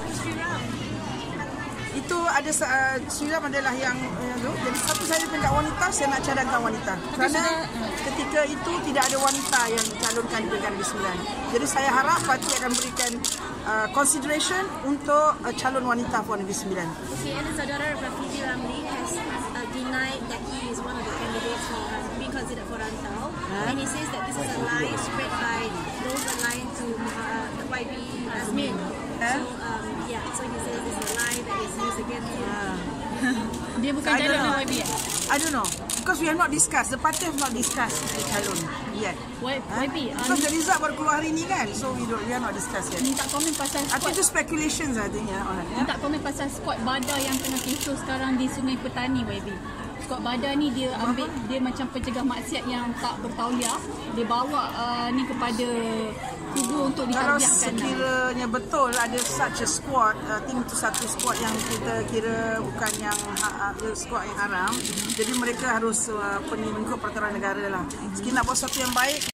Itu ada Sriram adalah yang jadi satu saya tidak wanita, saya nak cadangkan wanita. Kerana ketika itu tidak ada wanita yang dicalonkan di Negeri Sembilan. Jadi saya harap parti akan berikan consideration untuk calon wanita for Negeri Sembilan. Okay, and the saudara Rafizi Ramli has denied that he is one of the candidates for being considered for Rantau, and he says that this is a lie spread by those aligned to the YB Azmin. So he says this is a lie that is used against him. Dia bukan calon dengan YB. I don't know, because we have not discussed. The party have not discussed the calon yet. YB. Because the result baru keluar hari ni kan, so we are not discussed yet. Minta komen pasal I think itu speculations I think. Minta komen pasal skuad Badar yang tengah kecoh sekarang di Sungai Petani YB. Skuad Badar ni dia ambil, dia macam pencegah maksiat yang tak bertauliah. Dia bawa ni kepada kubu untuk ditauliahkan. Kalau sekiranya betul ada such a squad, think itu satu squad yang kita kira bukan yang squad yang haram. Jadi mereka harus mengikut peraturan negara lah. Sekiranya nak buat sesuatu yang baik,